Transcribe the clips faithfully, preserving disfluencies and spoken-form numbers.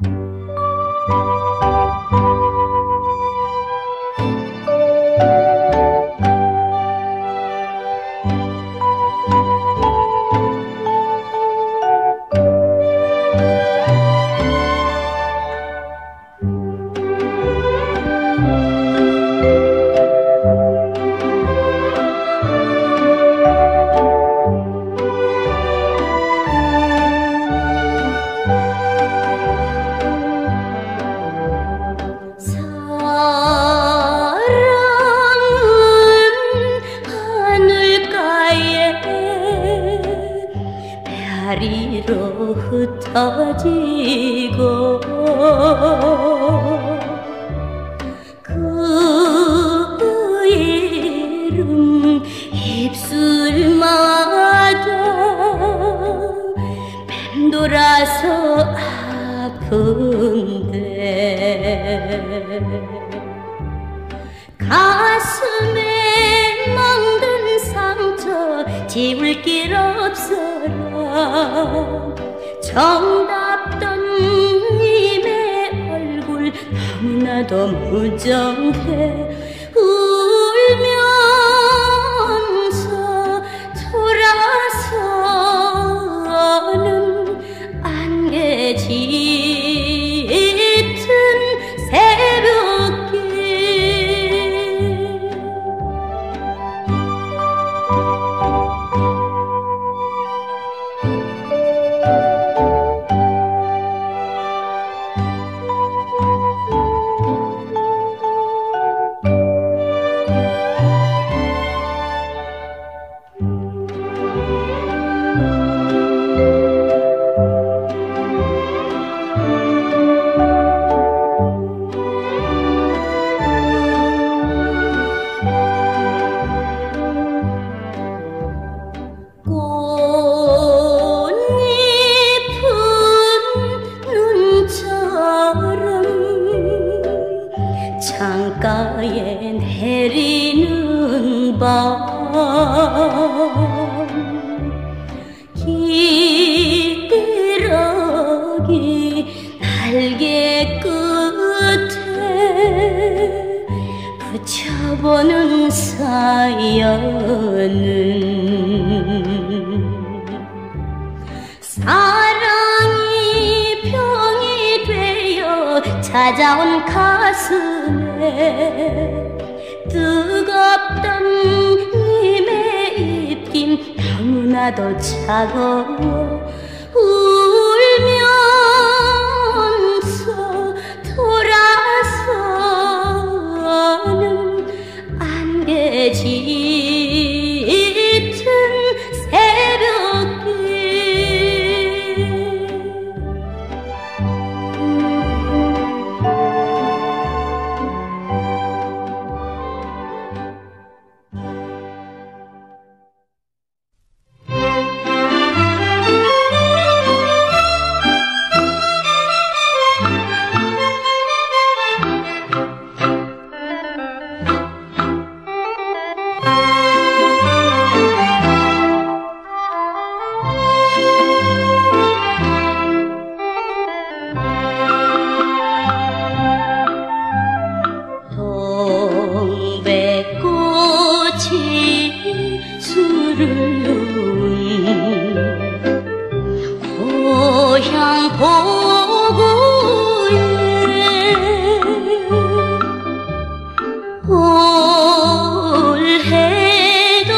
다리로 흩어지고 그 이름 입술마다 맴돌아서 아픈데 가슴에 멍든 상처 지울 길 없어라. 정답던 님의 얼굴 너무나도 무정해 울면서 돌아서는 안개 짙은 새벽길. 창가에 내리는 밤 기러기 날개 끝에 붙여보는 사연은 사랑이 병이 되어 찾아온 가슴에 뜨겁던 님의 입김 너무나도 차가워 울면서 돌아서는 안개 짙은 새벽길. 고향 보고에 올해도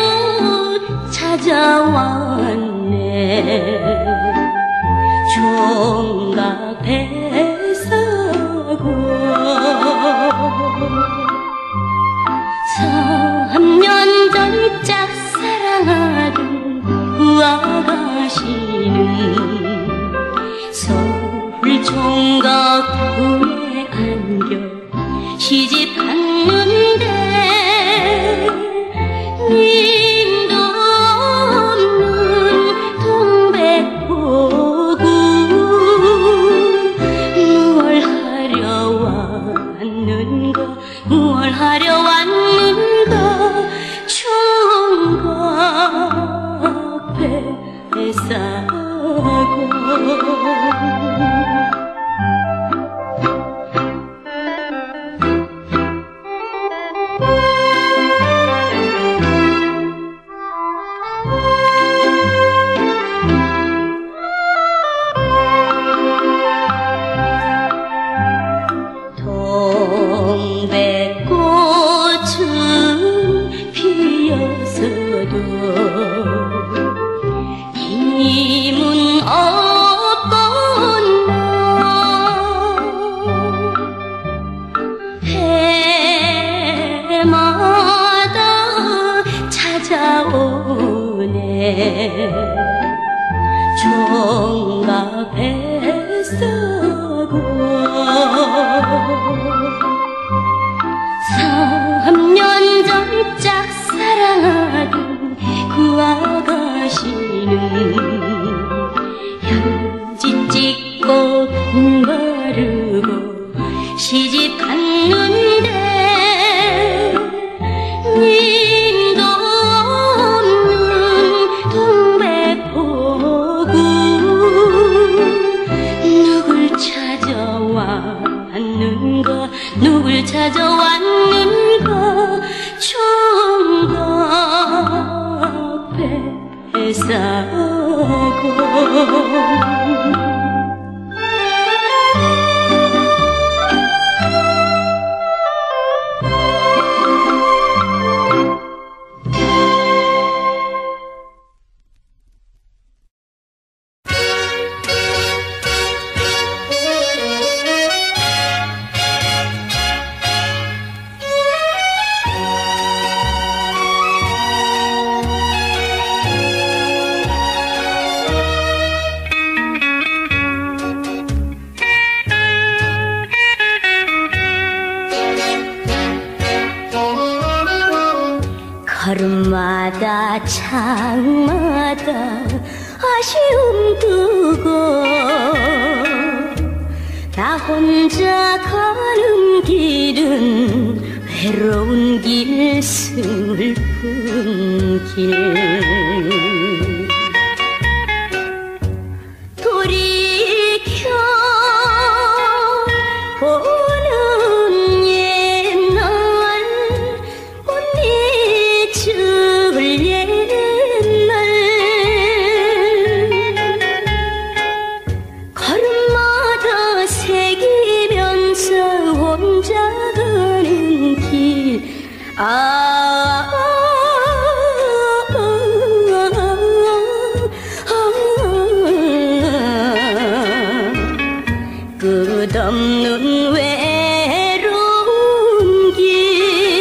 찾아왔네. 총각 배사고 삼 년 전 짝사랑하던 그 아가씨는 서울 총각동에 안겨 시집갔는데 님도 없는 동백포구 무얼 하려 왔는가 무얼 하려 왔는가 총각 배사고 삼 년 전 짝사랑하던 그 아가씨는 현지 찍고 돈 바르고 시집 갔는데 님도 없는 동백포구 누굴 찾아왔는가 누굴 찾아왔는가 총각 배사고 걸음마다 창마다 아쉬움 두고 나 혼자 가는 길은 외로운 길 슬픈 길 돌이켜 보는 옛날 못 잊을 옛날 걸음마다 새기면서 혼자 가는 길 아, 아, 아, 아, 끝없는 외로운 길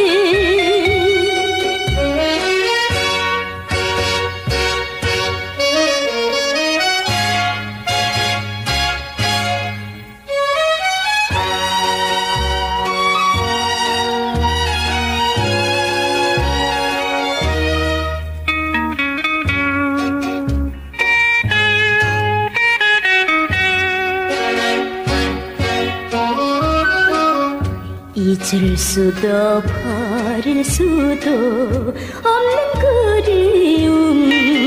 잊을 수도 버릴 수도 없는 그리움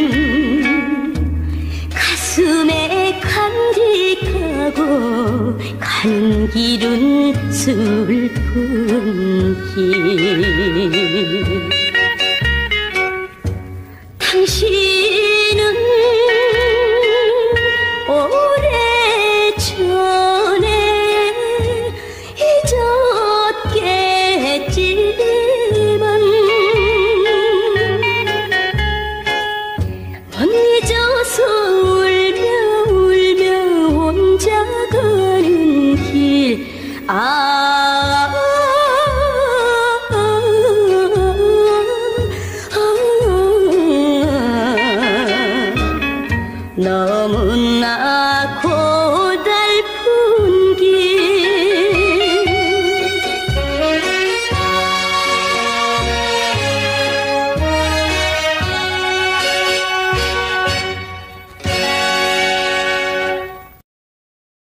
가슴에 간직하고 가는 길은 슬픈 길 당신은 오래전에 잊었겠지만 못 잊어서